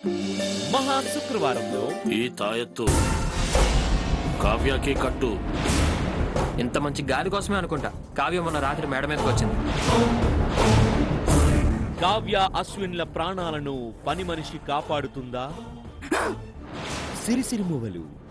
మహా శుక్రవారంలో ఈ తాయత్తు కావ్యకి కట్టు. ఇంత మంచి గాలి కోసమే అనుకుంటా కావ్య మొన్న రాత్రి మేడ మీదకి వచ్చింది. కావ్య అశ్విన్ల ప్రాణాలను పని మనిషి కాపాడుతుందా? సిరిసిరి మూవలు